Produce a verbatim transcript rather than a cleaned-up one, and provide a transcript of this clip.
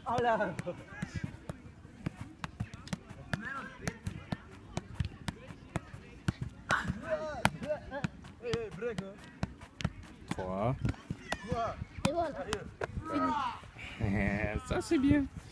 Oh là. Trois. Et voilà. Ça, c'est bien.